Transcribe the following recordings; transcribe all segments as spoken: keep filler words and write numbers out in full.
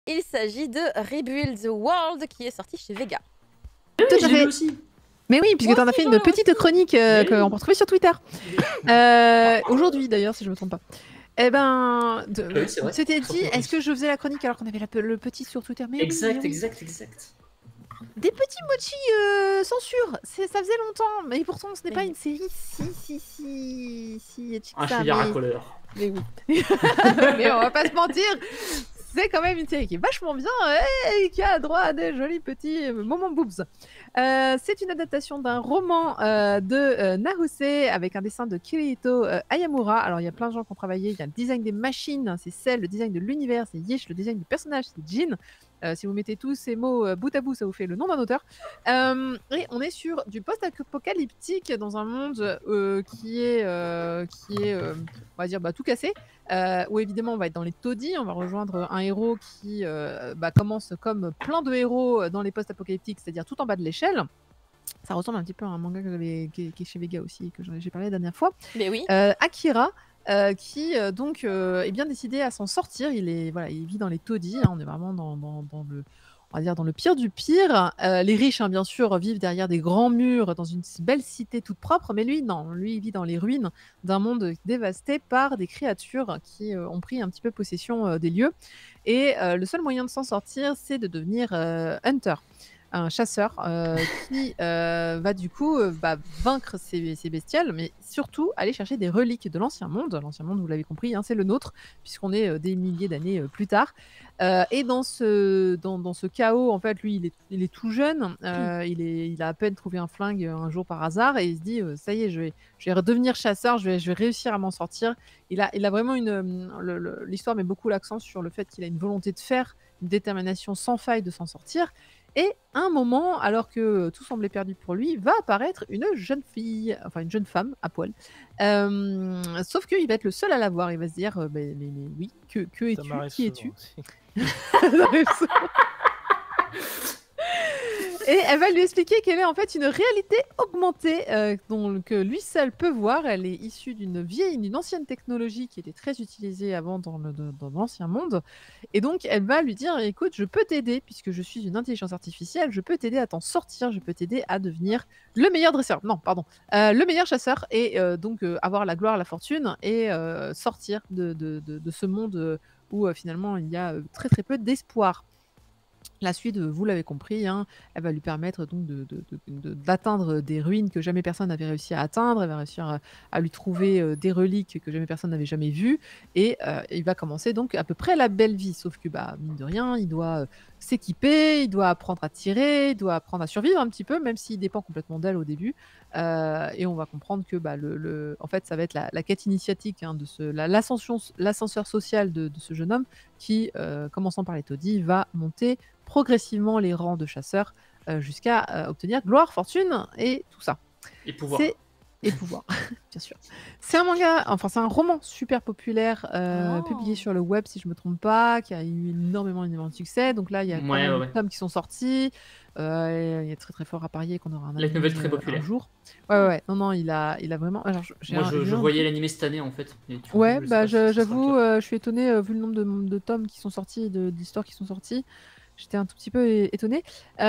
Il s'agit de Rebuild the World qui est sorti chez Vega. Oui, Tout à je l'ai fait. lu aussi. Mais oui, puisque Moi tu en as aussi, fait j'en une ai petite aussi. chronique euh, Oui. qu'on peut retrouver sur Twitter. Euh, Aujourd'hui, d'ailleurs, si je me trompe pas. Eh ben, de- Ah oui, c'est vrai. c'était Sur dit, Twitter. est-ce que je faisais la chronique alors qu'on avait la- le petit sur Twitter? Mais oui, Exact, mais oui. exact, exact. Des petits mochi euh, censure, c'est- ça faisait longtemps, mais pourtant ce n'est Mais pas oui. une série si si si si éthique Un ça, chouïa mais... racoleur. mais oui. Mais on va pas se mentir, c'est quand même une série qui est vachement bien et qui a droit à des jolis petits euh, moments boobs. Euh, c'est une adaptation d'un roman euh, de euh, Naruse avec un dessin de Kirito euh, Ayamura. Alors il y a plein de gens qui ont travaillé, il y a le design des machines, c'est Cell, le design de l'univers, c'est Yish, le design du personnage, c'est Jin. Euh, si vous mettez tous ces mots euh, bout à bout, ça vous fait le nom d'un auteur. Euh, et on est sur du post-apocalyptique dans un monde euh, qui est, euh, qui est euh, on va dire, bah, tout cassé. Euh, où évidemment on va être dans les taudis, on va rejoindre un héros qui euh, bah, commence comme plein de héros dans les post-apocalyptiques, c'est-à-dire tout en bas de l'échelle. Ça ressemble un petit peu à un manga que j'avais- qui, est, qui est chez Vega aussi, que j'en ai- j'ai parlé la dernière fois. Mais oui. Euh, Akira, euh, qui euh, donc euh, est bien décidé à s'en sortir. Il est voilà, il vit dans les taudis. Hein, on est vraiment dans, dans, dans le, on va dire dans le pire du pire. Euh, les riches, hein, bien sûr, vivent derrière des grands murs dans une belle cité toute propre. Mais lui, non, lui, il vit dans les ruines d'un monde dévasté par des créatures qui euh, ont pris un petit peu possession euh, des lieux. Et euh, le seul moyen de s'en sortir, c'est de devenir euh, hunter, un chasseur euh, qui euh, va du coup euh, bah, vaincre ces, ces bestioles, mais surtout aller chercher des reliques de l'ancien monde. L'ancien monde, vous l'avez compris, hein, c'est le nôtre, puisqu'on est euh, des milliers d'années euh, plus tard. Euh, et dans ce, dans, dans ce chaos, en fait, lui, il est, il est tout jeune, euh, il, est, il a à peine trouvé un flingue un jour par hasard, et il se dit, euh, ça y est, je vais, je vais redevenir chasseur, je vais, je vais réussir à m'en sortir. Il a, il a vraiment une... le- le- L'histoire met beaucoup l'accent sur le fait qu'il a une volonté de faire, une détermination sans faille de s'en sortir. Et à un moment, alors que tout semblait perdu pour lui, va apparaître une jeune fille, enfin une jeune femme à poil. Euh, sauf qu'il va être le seul à la voir. Il va se dire, euh, mais, mais- mais oui, que, que Ça es-tu? m'arrive Qui souvent es-tu? aussi. Ça arrive souvent. Et elle va lui expliquer qu'elle est en fait une réalité augmentée euh, dont, que lui seul peut voir. Elle est issue d'une vieille, d'une ancienne technologie qui était très utilisée avant dans le- dans- dans l'ancien monde. Et donc, elle va lui dire, écoute, je peux t'aider puisque je suis une intelligence artificielle. Je peux t'aider à t'en sortir. Je peux t'aider à devenir le meilleur dresseur. Non, pardon, euh, le meilleur chasseur et euh, donc euh, avoir la gloire, la fortune et euh, sortir de, de- de- de ce monde euh, où euh, finalement il y a euh, très très peu d'espoir. La suite, euh, vous l'avez compris, hein, elle va lui permettre donc de- de- de- de- d'atteindre des ruines que jamais personne n'avait réussi à atteindre. Elle va réussir à, à lui trouver euh, des reliques que jamais personne n'avait jamais vues. Et euh, il va commencer donc à peu près la belle vie. Sauf que, bah, mine de rien, il doit euh, s'équiper, il doit apprendre à tirer, il doit apprendre à survivre un petit peu, même s'il dépend complètement d'elle au début. Euh, et on va comprendre que, bah, le, le- en fait, ça va être la, la quête initiatique, hein, de ce, la- l'ascension, l'ascenseur social de, de ce jeune homme qui, euh, commençant par les taudis, va monter progressivement les rangs de chasseurs euh, jusqu'à euh, obtenir gloire, fortune et tout ça. Et pouvoir. C'est et pouvoir, bien sûr. C'est un manga, enfin c'est un roman super populaire, euh, Oh. publié sur le web si je me trompe pas, qui a eu énormément, énormément de succès. Donc là, il y a pas Ouais, mal ouais, de ouais. tomes qui sont sortis. Euh, il y a très très fort à parier qu'on aura un Light anime novel très euh, populaire. un jour. Ouais, ouais, ouais. Non, non, il a, il a vraiment. Alors, j'ai Moi, un- je, j'ai je un- voyais l'animé cette année en fait. Et du coup, Ouais, je sais bah pas si je- ça sera j'avoue, le cas. euh, je suis étonnée euh, vu le nombre de, de tomes qui sont sortis, et de- d'histoires qui sont sorties. J'étais un tout petit peu é- étonnée.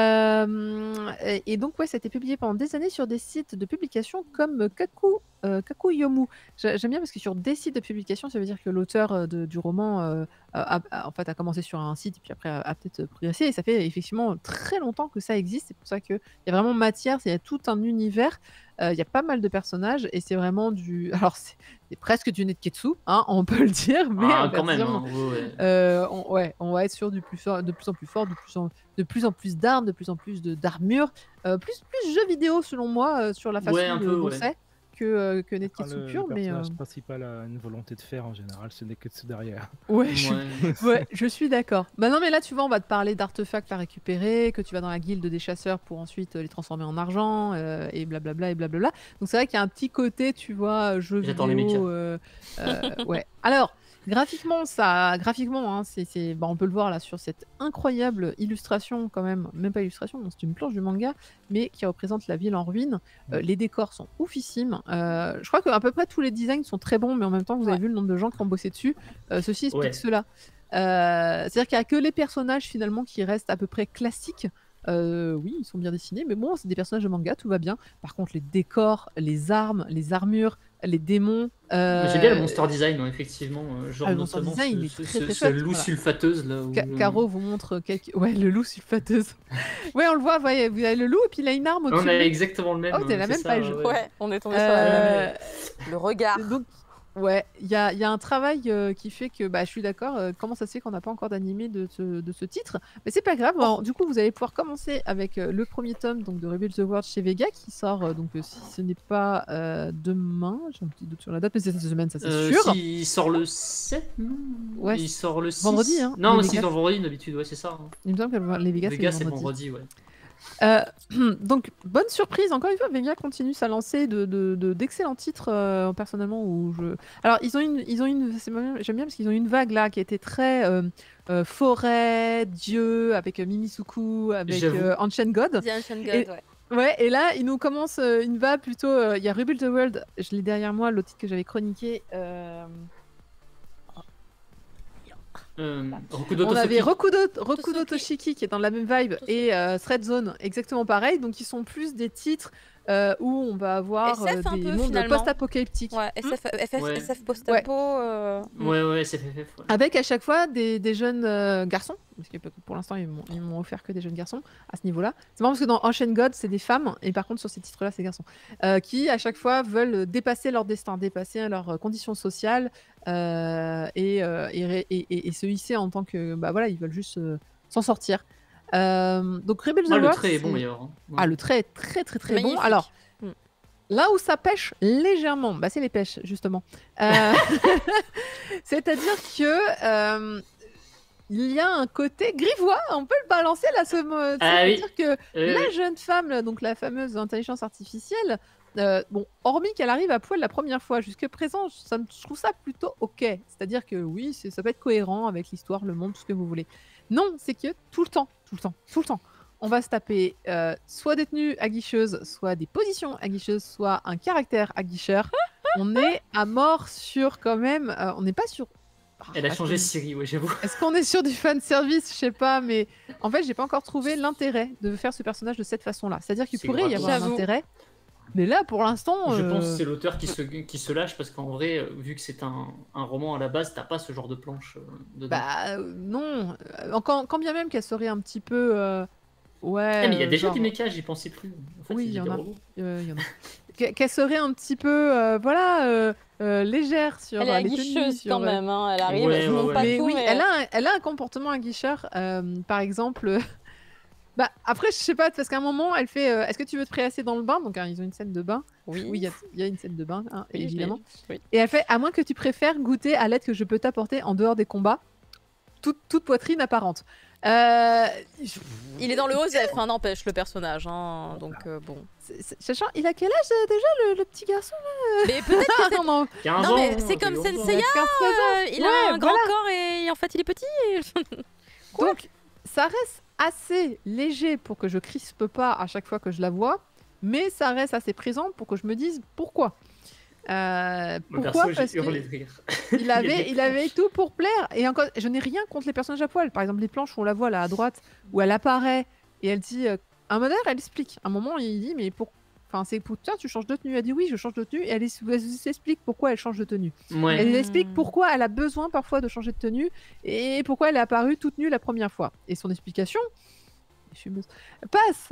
Euh, et, et donc, ouais, ça a été publié pendant des années sur des sites de publication comme Kaku, euh, Kakuyomu. J'a- J'aime bien parce que sur des sites de publication, ça veut dire que l'auteur euh, de- du roman euh, a, a- en fait, a commencé sur un site et puis après a, a peut-être progressé. Et ça fait effectivement très longtemps que ça existe. C'est pour ça qu'il y a vraiment matière, il y a tout un univers. Euh, Il y a pas mal de personnages et c'est vraiment du. Alors, c'est c'est presque du Netketsu, hein, on peut le dire, mais Ah, en quand même. version, Hein, ouais, ouais. euh, on, ouais, on va être sur du plus, fort- de plus en plus fort, de plus en, de plus, en plus d'armes, de plus en plus de- d'armures, euh, plus, plus jeu vidéo selon moi, euh, sur la façon Ouais, un de- peu, dont ouais. c'est que, euh, que Quand Netketsu le, pur, le mais... personnage euh, principal a une volonté de faire, en général, ce n'est que dessus derrière. Ouais, je suis, Ouais. ouais, je suis d'accord. Bah non, mais là, tu vois, on va te parler d'artefacts à récupérer, que tu vas dans la guilde des chasseurs pour ensuite euh, les transformer en argent, euh, et blablabla, et blablabla. Donc c'est vrai qu'il y a un petit côté, tu vois, euh, jeu J'attends les mechas. vidéo. euh, euh, ouais. Alors, graphiquement, ça, graphiquement, hein, c'est, c'est- bah, on peut le voir là sur cette incroyable illustration, quand même, même pas illustration, non, c'est une planche du manga, mais qui représente la ville en ruine. Euh, les décors sont oufissimes. Euh, je crois qu'à peu près tous les designs sont très bons, mais en même temps, vous avez Ouais. vu le nombre de gens qui ont bossé dessus. Euh, ceci explique Ouais. cela. Euh, C'est-à-dire qu'il n'y a que les personnages finalement qui restent à peu près classiques. Euh, oui, ils sont bien dessinés, mais bon, c'est des personnages de manga, tout va bien. Par contre, les décors, les armes, les armures, les démons. Euh... J'aime bien le monster design, hein, effectivement. euh, Genre Ah, le monster notamment design, ce, il est ce- très, ce- très ce chouette, loup voilà. sulfateuse là. où Ca- le- Caro vous montre quelques... Ouais, le loup sulfateuse. Ouais, on le voit, voyez, vous avez le loup et puis il a une arme au-dessus. On de a lui. exactement le même. Oh, t'es hein, la c'est même ça, page. ouais. Ouais, on est tombé sur la même. Euh, Le regard. Donc, ouais, il y a, il y a un travail euh, qui fait que, bah, je suis d'accord, euh, comment ça se fait qu'on n'a pas encore d'animé de ce, de ce titre? Mais c'est pas grave, alors, du coup, vous allez pouvoir commencer avec euh, le premier tome donc, de Rebuild the World chez Vega qui sort, euh, donc euh, si ce n'est pas euh, demain, j'ai un petit doute sur la date, mais c'est cette semaine, ça c'est Euh, sûr. si, il sort le sept, non Ouais, Il sort le six. vendredi, hein, Non, les si, Vegas. dans vendredi d'habitude, ouais, c'est ça. hein. Il me semble que les Vegas, Vegas, c'est c'est le le vendredi. vendredi, ouais. Euh, donc, bonne surprise, encore une fois, Vega continue sa lancée de, de, de- d'excellents titres, euh, personnellement. Où je... Alors, ils ont une, ils ont une c'est même- j'aime bien parce qu'ils ont une vague là qui était très euh, euh, forêt, dieu, avec euh, Mimisuku, avec J'avoue. euh, Ancient God. The Ancient God, Et- ouais. Ouais, et là, ils nous commencent euh, une vague plutôt. euh, Il y a Rebuild the World, je l'ai derrière moi, l'autre titre que j'avais chroniqué. euh, Euh, Rokudo On avait Tosoki. Rokudo, Rokudo Tosoki. Toshiki qui est dans la même vibe Tosoki. et euh, Thread Zone exactement pareil. Donc ils sont plus des titres euh, où on va avoir S F euh, un des peu, mondes finalement. post-apocalyptiques. Ouais, S F, F F, Ouais. S F post-apo. euh, Ouais, ouais, c'est F F F. Ouais. Avec à chaque fois des, des jeunes euh, garçons, parce que pour l'instant ils m'ont ils m'ont offert que des jeunes garçons à ce niveau-là. C'est marrant parce que dans Ancient God c'est des femmes et par contre sur ces titres-là c'est des garçons euh, qui à chaque fois veulent dépasser leur destin, dépasser leurs euh, conditions sociales euh, et, euh, et, ré- et- et- et se hisser en tant que bah voilà ils veulent juste euh, s'en sortir. Euh, donc Rebuild the Ah, le World, trait est bon c'est- d'ailleurs. hein. Ouais. Ah le trait est très très très bon. Magnifique. Alors Mm. là où ça pêche légèrement, bah c'est les pêches justement. Euh, C'est-à-dire que euh, il y a un côté grivois, on peut le balancer là. Ce mot. Ah oui. C'est-à-dire que Euh, la jeune femme, là, donc la fameuse intelligence artificielle, euh, bon, hormis qu'elle arrive à poil la première fois, jusque présent, ça me- je trouve ça plutôt ok. C'est-à-dire que oui, c'est- ça peut être cohérent avec l'histoire, le monde, tout ce que vous voulez. Non, c'est que tout le temps, tout le temps, tout le temps, on va se taper euh, soit des tenues aguicheuses, soit des positions aguicheuses, soit un caractère aguicheur. On est à mort sur quand même, euh, on n'est pas sur. Ah, Elle a est-ce changé qu'on- Siri, ouais, j'avoue. Est-ce qu'on est sur du fan service? Je sais pas, mais en fait, j'ai pas encore trouvé l'intérêt de faire ce personnage de cette façon-là. C'est-à-dire qu'il C'est pourrait y gratos. avoir un J'avoue. intérêt, mais là, pour l'instant, Je euh, pense que c'est l'auteur qui se, qui se lâche parce qu'en vrai, euh, vu que c'est un, un roman à la base, t'as pas ce genre de planche euh, dedans. bah euh, non. Euh, Quand, quand bien même qu'elle serait un petit peu, euh, ouais. Ah, mais il y a euh, déjà genre, des mechas, j'y pensais plus. En fait, Oui, c'est il y en des a. robots. euh, il y en a. Qu'elle qu'elle serait un petit peu, euh, voilà, euh, euh, légère sur Elle est euh, les aguicheuse tenues, sur, quand euh, même, hein. Elle arrive, Ouais, je ouais, montre ouais. pas mais tout, oui, mais... elle, a un, elle a un comportement aguicheur. euh, par exemple, bah, après, je sais pas, parce qu'à un moment, elle fait euh, est-ce que tu veux te prélasser dans le bain? Donc, hein, ils ont une scène de bain. Oui, Oui, il y a- il y, a une scène de bain, hein, Oui, évidemment. oui. Et elle fait à moins que tu préfères goûter à l'aide que je peux t'apporter en dehors des combats, toute, toute poitrine apparente. Euh, je- Il est dans le Osef, hein, n'empêche, le personnage. Hein, donc, euh, bon. c'est- c'est- Sachant, il a quel âge euh, déjà, le, le petit garçon? Mais peut-être que Ah, non, quinze Non, ans, mais hein, c'est comme quinze ans. Senseiya, quinze, treize ans. euh, il Ouais, a un grand voilà. corps et en fait il est petit. Donc, ça reste assez léger pour que je crispe pas à chaque fois que je la vois, mais ça reste assez présent pour que je me dise pourquoi. Euh, Moi, pourquoi perso, Parce j'ai hurlé que de rire. il Il y a avait, des il avait planches. tout pour plaire. Et encore, je n'ai rien contre les personnages à poil. Par exemple, les planches où on la voit là à droite, où elle apparaît et elle dit, euh, un modèle, elle explique. À un moment, il dit, mais pour, enfin, c'est pour tiens, tu changes de tenue. Elle dit oui, je change de tenue. Et elle, es- elle s'explique pourquoi elle change de tenue. Ouais. Elle Hmm. explique pourquoi elle a besoin parfois de changer de tenue et pourquoi elle est apparue toute nue la première fois. Et son explication, je suis meuse, passe.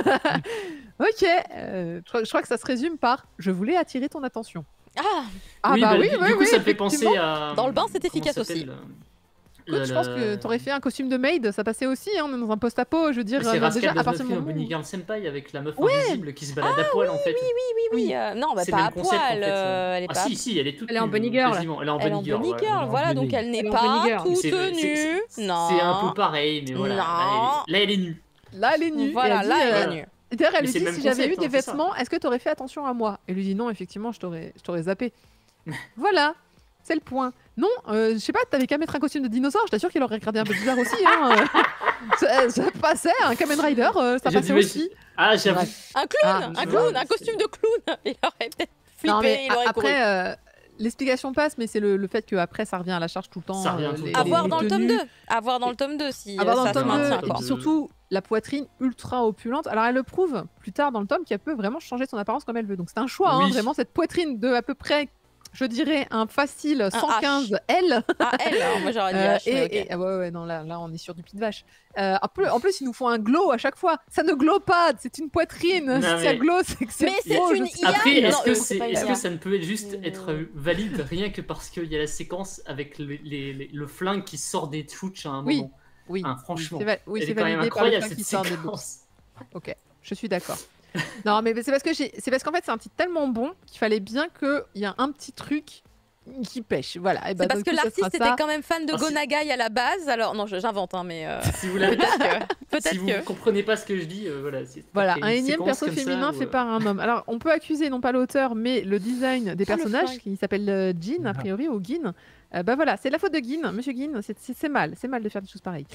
Ok, euh, je, crois, je crois que ça se résume par je voulais attirer ton attention. Ah, Ah oui, bah, bah, oui, du, oui, du coup, oui, ça me fait penser effectivement. à. Dans le bain, c'est comment efficace ça aussi. s'appelle, Écoute, la- je pense que la- t'aurais fait un costume de maid, ça passait aussi, hein, on est dans un post-apo, je veux dire, C'est euh, Rascal déjà à Does partir Not du Feel moment Bunny où... Girl Senpai avec la meuf Ouais. invisible qui se balade à poil en fait. oui, oui, oui. Oui. euh, non, bah, C'est pas le à même concept poil. en fait. euh, elle est ah pas. si, si, elle est toute Elle est en nue, bunny girl. quasiment. Elle est en Elle est bunny en girl. bunny ouais. girl, elle est en voilà, donc bunny. elle n'est Elle est en pas bunny girl. toute C'est- c'est- nue. c'est- Non. C'est un peu pareil, mais voilà. Non. Là, elle est, là, elle est nue. Là, elle est nue. et Voilà, elle là, dit, elle euh, est nue. et D'ailleurs, elle Mais lui c'est dit le si même j'avais eu concept, des hein, c'est ça. vêtements, est-ce que t'aurais fait attention à moi? Et lui dit non, effectivement, je t'aurais je t'aurais zappé. Voilà, c'est le point. Non, euh, je sais pas, t'avais qu'à mettre un costume de dinosaure, je t'assure qu'il aurait regardé un peu bizarre aussi. Hein, euh. ça, ça passait, un Kamen Rider, euh, ça J'ai passait dû- aussi. Ah, j'avoue. Bref. Un clown, Ah, un tu clown, vois, un costume de clown. Il aurait peut-être flippé, Non, mais il aurait a- couru. après, euh, l'explication passe, mais c'est le, le fait qu'après ça revient à la charge tout le temps. Ça revient euh, tout le les- temps. À les- voir les dans le tome tenues. deux. À voir dans le tome deux si À voir dans euh, le ça se tome deux, maintient. et quoi. puis surtout la poitrine ultra opulente. Alors elle le prouve plus tard dans le tome qu'elle peut vraiment changer son apparence comme elle veut. Donc c'est un choix, hein, Oui. vraiment cette poitrine de à peu près, je dirais un facile cent quinze L. Ah, elle, alors, moi j'aurais dit Euh, H, mais et, ok. et- ah ouais, ouais, non, là, là, on est sur du pied de vache. Euh, en, plus, en plus, ils nous font un glow à chaque fois. Ça ne glow pas, c'est une poitrine. Non, si ça mais- glow, c'est que c'est Mais c'est faux, une je sais I A. pas. Après, Non, est-ce que, euh, c'est, c'est pas est-ce I A. que ça ne peut juste Euh. être valide rien que parce qu'il y a la séquence avec le, les- les- le flingue qui sort des chouches à un Oui, moment. Oui, Ah, franchement, oui, c'est, va- oui, Elle c'est est quand même validé par le incroyable fait cette qu'il sort des books. séquence. Ok, je suis d'accord. Non, mais c'est parce que j'ai, c'est parce qu'en fait, c'est un titre tellement bon qu'il fallait bien qu'il y ait un petit truc qui pêche. Voilà. Et bah, C'est parce du que coup, ça l'artiste sera ça. était quand même fan de Ah, c'est- Gonagai à la base. Alors, non, je- j'invente, hein, mais euh, Si vous l'avez peut-être que. Peut-être si vous que. ne comprenez pas ce que je dis, euh, voilà. C'est Voilà, après un une énième séquence perso comme ça féminin où, fait euh, par un homme. Alors, on peut accuser non pas l'auteur, mais le design des Ah, le personnages, flingue. qui s'appelle euh, Jean, a Ah. priori, ou Guin. Euh, bah voilà, c'est de la faute de Guin, monsieur Guin, c'est, c'est, c'est mal, c'est mal de faire des choses pareilles.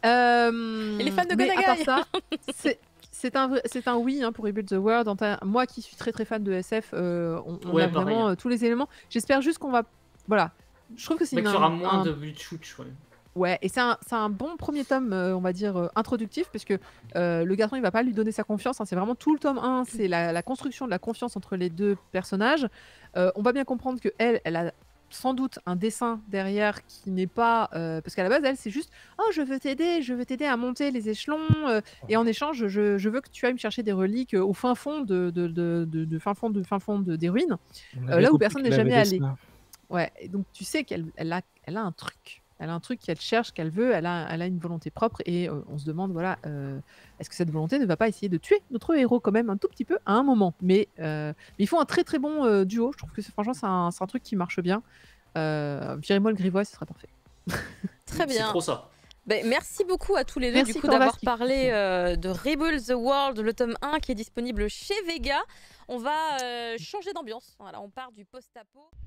Euh, Il est fan de mais à Gonagai. part ça, c'est, c'est un, vrai- c'est un oui hein, pour Rebuild the World. En ta- Moi qui suis très très fan de S F, euh, on, on Ouais, a pareil. vraiment euh, tous les éléments. J'espère juste qu'on va. Voilà. Je trouve que c'est mais une, qu'il y aura un- moins un- de buts de chouch, ouais. Ouais, et c'est un, c'est un bon premier tome, euh, on va dire, euh, introductif, parce que euh, le garçon, il va pas lui donner sa confiance. hein, c'est vraiment tout le tome un, c'est la, la construction de la confiance entre les deux personnages. Euh, on va bien comprendre que elle, elle a sans doute un dessin derrière qui n'est pas... euh, parce qu'à la base, elle, c'est juste « Oh, je veux t'aider, je veux t'aider à monter les échelons, euh, et en échange, je, je veux que tu ailles me chercher des reliques euh, au fin fond de, de, de, de- de fin fond, de, fin fond de, des ruines. On Euh, avait là où compris personne n'est qu'elle jamais avait des allé. seins. Ouais, et donc tu sais qu'elle elle a, elle a un truc. Elle a un truc qu'elle cherche, qu'elle veut, elle a, elle a une volonté propre et euh, on se demande, voilà, euh, est-ce que cette volonté ne va pas essayer de tuer notre héros quand même un tout petit peu à un moment. Mais, euh, mais ils font un très très bon euh, duo, je trouve que c'est- franchement c'est un, c'est un truc qui marche bien. Euh, Virez-moi le grivois, ce serait parfait. Très C'est bien. trop ça. Ben, merci beaucoup à tous les deux Merci, du coup Corlas, d'avoir qui- parlé euh, de Rebuild the World, le tome un qui est disponible chez Vega. On va euh, changer d'ambiance. Voilà, on part du post-apo.